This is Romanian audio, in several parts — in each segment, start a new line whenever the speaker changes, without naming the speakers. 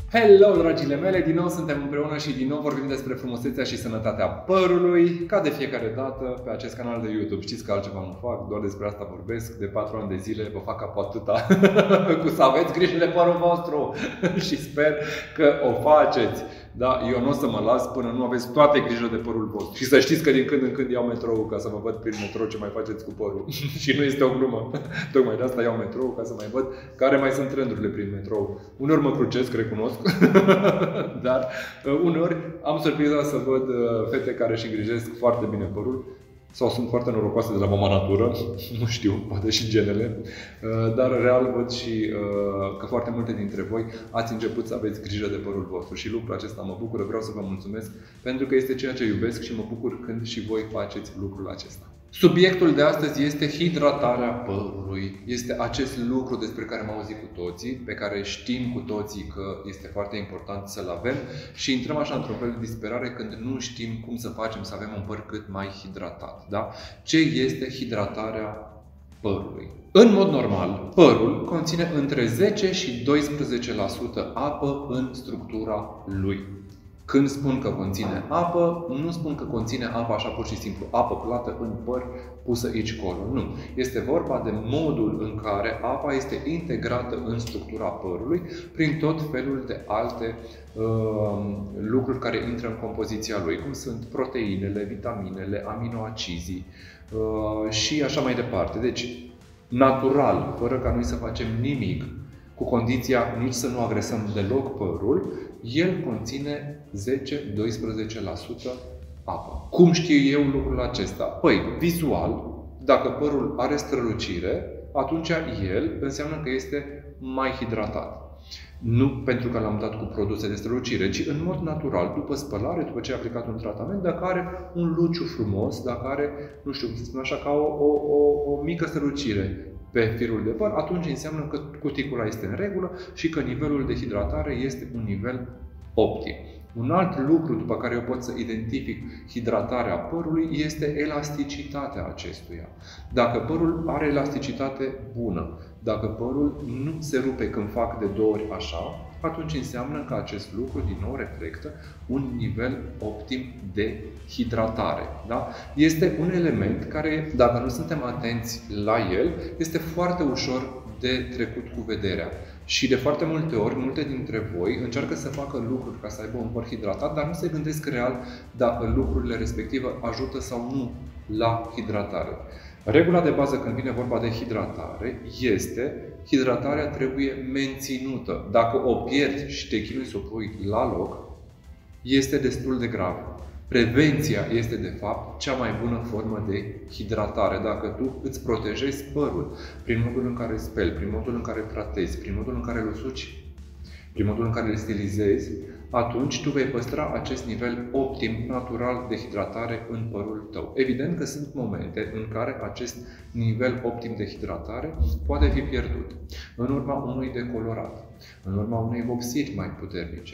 Hello, dragile mele! Din nou suntem împreună și din nou vorbim despre frumusețea și sănătatea părului, ca de fiecare dată pe acest canal de YouTube. Știți că altceva nu fac, doar despre asta vorbesc. De 4 ani de zile vă fac capul atâta cu să aveți grijă de părul vostru și sper că o faceți. Da, eu nu o să mă las până nu aveți toate grijă de părul vostru. Și să știți că din când în când iau metrou ca să mă văd prin metrou ce mai faceți cu părul. Și nu este o glumă. Tocmai de asta iau metrou ca să mai văd care mai sunt trendurile prin metrou. Uneori mă crucesc, recunosc. Dar uneori am surpriza să văd fete care își îngrijesc foarte bine părul. Sau sunt foarte norocoase de la mama natură, nu știu, poate și genele, dar real văd și că foarte multe dintre voi ați început să aveți grijă de părul vostru și lucrul acesta mă bucură, vreau să vă mulțumesc pentru că este ceea ce iubesc și mă bucur când și voi faceți lucrul acesta. Subiectul de astăzi este hidratarea părului. Este acest lucru despre care am auzit cu toții, pe care știm cu toții că este foarte important să-l avem și intrăm așa într-un fel de disperare când nu știm cum să facem să avem un păr cât mai hidratat. Da? Ce este hidratarea părului? În mod normal, părul conține între 10 și 12% apă în structura lui. Când spun că conține apă, nu spun că conține apă așa pur și simplu, apă plată în păr pusă aici-colo. Nu. Este vorba de modul în care apa este integrată în structura părului prin tot felul de alte lucruri care intră în compoziția lui, cum sunt proteinele, vitaminele, aminoacizii și așa mai departe. Deci, natural, fără ca noi să facem nimic, cu condiția nici să nu agresăm deloc părul, el conține 10-12% apă. Cum știu eu lucrul acesta? Păi, vizual, dacă părul are strălucire, atunci el înseamnă că este mai hidratat. Nu pentru că l-am dat cu produse de strălucire, ci în mod natural, după spălare, după ce ai aplicat un tratament, dacă are un luciu frumos, dacă are, nu știu cum să spun așa, ca o mică strălucire pe firul de păr, atunci înseamnă că cuticula este în regulă și că nivelul de hidratare este un nivel optim. Un alt lucru după care eu pot să identific hidratarea părului este elasticitatea acestuia. Dacă părul are elasticitate bună, dacă părul nu se rupe când fac de 2 ori așa, atunci înseamnă că acest lucru din nou reflectă un nivel optim de hidratare. Da? Este un element care, dacă nu suntem atenți la el, este foarte ușor de trecut cu vederea. Și de foarte multe ori, multe dintre voi încearcă să facă lucruri ca să aibă un păr hidratat, dar nu se gândesc real dacă lucrurile respective ajută sau nu la hidratare. Regula de bază când vine vorba de hidratare este hidratarea trebuie menținută. Dacă o pierzi și te chinui să o pui la loc, este destul de grav. Prevenția este, de fapt, cea mai bună formă de hidratare. Dacă tu îți protejezi părul prin modul în care speli, prin modul în care tratezi, prin modul în care îl usuci, prin modul în care îl stilizezi, atunci tu vei păstra acest nivel optim, natural de hidratare în părul tău. Evident că sunt momente în care acest nivel optim de hidratare poate fi pierdut. În urma unui decolorat, în urma unei vopsiri mai puternice,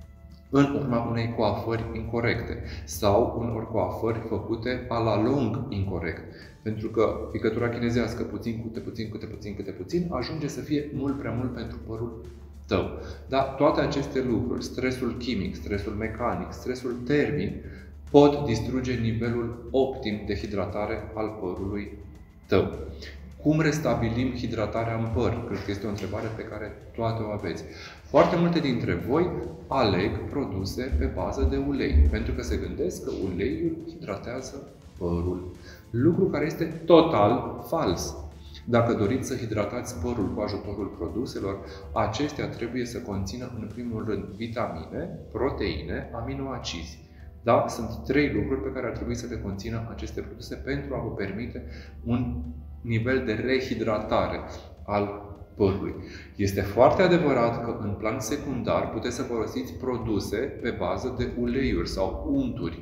în urma unei coafări incorrecte sau unor coafări făcute a la lung incorrect. Pentru că picătura chinezească, puțin, câte puțin, ajunge să fie mult prea mult pentru părul tău. Dar toate aceste lucruri, stresul chimic, stresul mecanic, stresul termic, pot distruge nivelul optim de hidratare al părului tău. Cum restabilim hidratarea în păr? Cred că este o întrebare pe care toate o aveți. Foarte multe dintre voi aleg produse pe bază de ulei, pentru că se gândesc că uleiul hidratează părul. Lucru care este total fals. Dacă doriți să hidratați părul cu ajutorul produselor, acestea trebuie să conțină în primul rând vitamine, proteine, aminoacizi. Da? Sunt 3 lucruri pe care ar trebui să le conțină aceste produse pentru a vă permite un nivel de rehidratare al părului. Este foarte adevărat că în plan secundar puteți să folosiți produse pe bază de uleiuri sau unturi,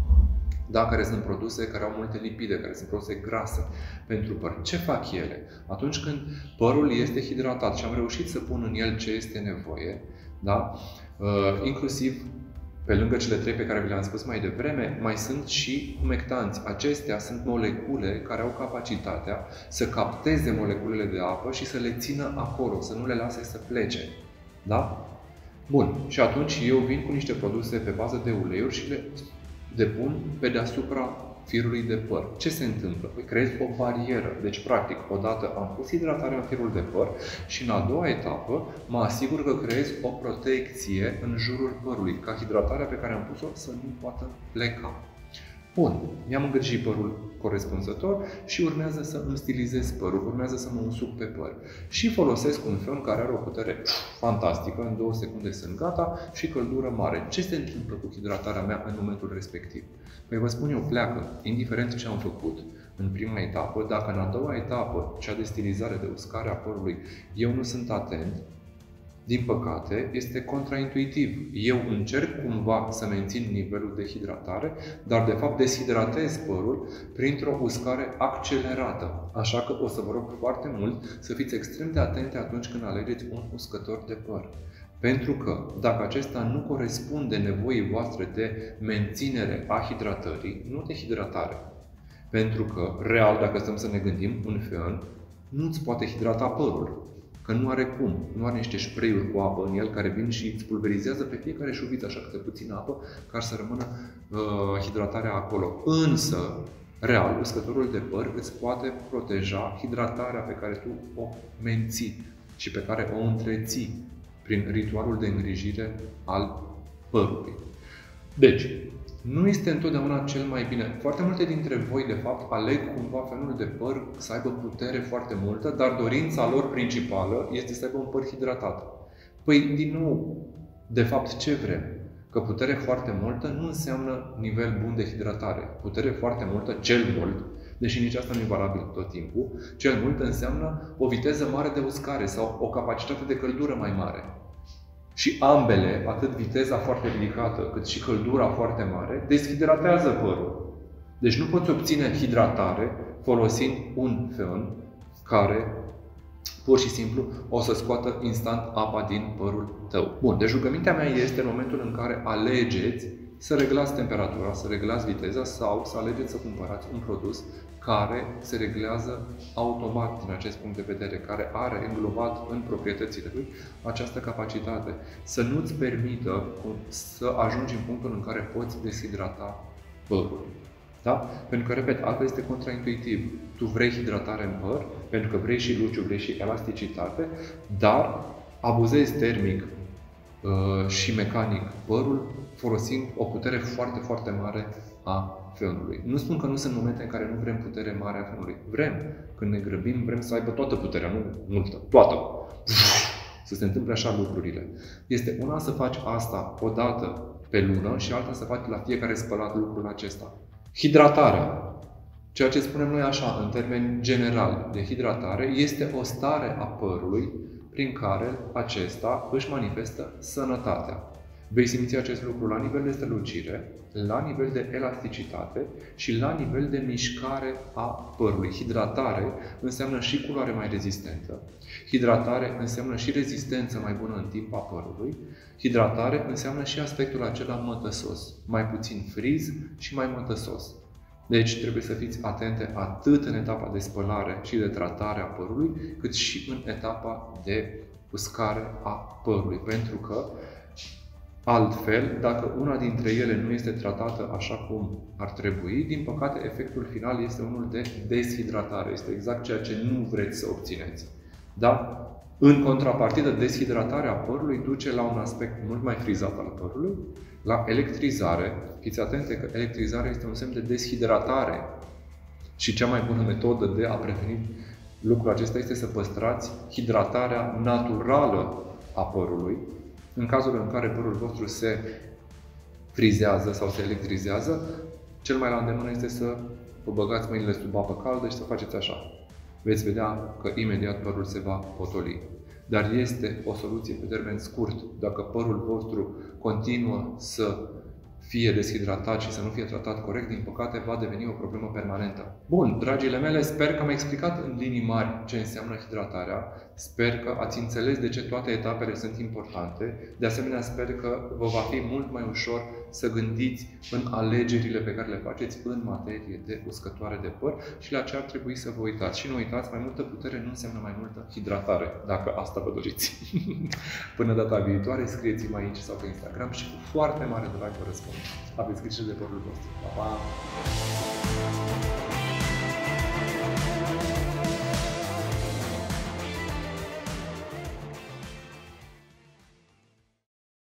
da, care sunt produse care au multe lipide, care sunt produse grase pentru păr. Ce fac ele? Atunci când părul este hidratat și am reușit să pun în el ce este nevoie, da? Inclusiv pe lângă cele 3 pe care vi le-am spus mai devreme, mai sunt și humectanți. Acestea sunt molecule care au capacitatea să capteze moleculele de apă și să le țină acolo, să nu le lase să plece. Da? Bun, și atunci eu vin cu niște produse pe bază de uleiuri și le depun pe deasupra firului de păr. Ce se întâmplă? Păi creez o barieră. Deci, practic, odată am pus hidratarea în firul de păr și în a doua etapă mă asigur că creez o protecție în jurul părului, ca hidratarea pe care am pus-o să nu poată pleca. Bun, mi-am îngrijit părul corespunzător și urmează să îmi stilizez părul, urmează să mă usuc pe păr. Și folosesc un feon care are o putere fantastică, în 2 secunde sunt gata și căldură mare. Ce se întâmplă cu hidratarea mea în momentul respectiv? Păi vă spun eu, pleacă, indiferent ce am făcut în prima etapă, dacă în a doua etapă, cea de stilizare, de uscare a părului, eu nu sunt atent, din păcate, este contraintuitiv. Eu încerc cumva să mențin nivelul de hidratare, dar de fapt deshidratez părul printr-o uscare accelerată. Așa că o să vă rog foarte mult să fiți extrem de atente atunci când alegeți un uscător de păr. Pentru că dacă acesta nu corespunde nevoii voastre de menținere a hidratării, nu de hidratare. Pentru că, real, dacă stăm să ne gândim, un feon nu-ți poate hidrata părul. Că nu are cum. Nu are niște spray-uri cu apă în el care vin și îți pulverizează pe fiecare șuviță așa câte puțină apă ca să rămână hidratarea acolo. Însă, real, uscătorul de păr îți poate proteja hidratarea pe care tu o menții și pe care o întreții prin ritualul de îngrijire al părului. Deci, nu este întotdeauna cel mai bine. Foarte multe dintre voi, de fapt, aleg cumva feonul de păr să aibă putere foarte multă, dar dorința lor principală este să aibă un păr hidratat. Păi, din nou, de fapt, ce vrem? Că putere foarte multă nu înseamnă nivel bun de hidratare. Putere foarte multă, cel mult, deși nici asta nu e valabil tot timpul, cel mult înseamnă o viteză mare de uscare sau o capacitate de căldură mai mare. Și ambele, atât viteza foarte ridicată, cât și căldura foarte mare, deshidratează părul. Deci nu poți obține hidratare folosind un feon care pur și simplu o să scoată instant apa din părul tău. Bun, deci rugămintea mea este în momentul în care alegeți să reglați temperatura, să reglați viteza sau să alegeți să cumpărați un produs care se reglează automat din acest punct de vedere, care are înglobat în proprietățile lui această capacitate. Să nu-ți permită să ajungi în punctul în care poți deshidrata părul. Da? Pentru că, repet, altfel este contraintuitiv. Tu vrei hidratare în păr, pentru că vrei și luciu, vrei și elasticitate, dar abuzezi termic și mecanic părul folosind o putere foarte, foarte mare a feonului. Nu spun că nu sunt momente în care nu vrem putere mare a feonului. Vrem. Când ne grăbim, vrem să aibă toată puterea, nu multă, toată. Să se întâmple așa lucrurile. Este una să faci asta o dată pe lună și alta să faci la fiecare spălat lucrul acesta. Hidratarea. Ceea ce spunem noi așa, în termeni general, de hidratare, este o stare a părului prin care acesta își manifestă sănătatea. Vei simți acest lucru la nivel de strălucire, la nivel de elasticitate și la nivel de mișcare a părului. Hidratare înseamnă și culoare mai rezistentă. Hidratare înseamnă și rezistență mai bună în timp a părului. Hidratare înseamnă și aspectul acela mătăsos, mai puțin friz și mai mătăsos. Deci trebuie să fiți atente atât în etapa de spălare și de tratare a părului, cât și în etapa de uscare a părului. Pentru că altfel, dacă una dintre ele nu este tratată așa cum ar trebui, din păcate, efectul final este unul de deshidratare. Este exact ceea ce nu vreți să obțineți. Da? În contrapartidă, deshidratarea părului duce la un aspect mult mai frizat al părului, la electrizare. Fiți atente că electrizarea este un semn de deshidratare. Și cea mai bună metodă de a preveni lucrul acesta este să păstrați hidratarea naturală a părului. În cazul în care părul vostru se frizează sau se electrizează, cel mai la îndemână este să vă băgați mâinile sub apă caldă și să faceți așa. Veți vedea că imediat părul se va potoli. Dar este o soluție pe termen scurt. Dacă părul vostru continuă să fie deshidratat și să nu fie tratat corect, din păcate va deveni o problemă permanentă. Bun, dragile mele, sper că am explicat în linii mari ce înseamnă hidratarea. Sper că ați înțeles de ce toate etapele sunt importante. De asemenea, sper că vă va fi mult mai ușor să gândiți în alegerile pe care le faceți în materie de uscătoare de păr și la ce ar trebui să vă uitați. Și nu uitați, mai multă putere nu înseamnă mai multă hidratare, dacă asta vă doriți. Până data viitoare, scrieți-mi aici sau pe Instagram și cu foarte mare drag vă răspund. Aveți grijă de părul vostru. Pa, pa!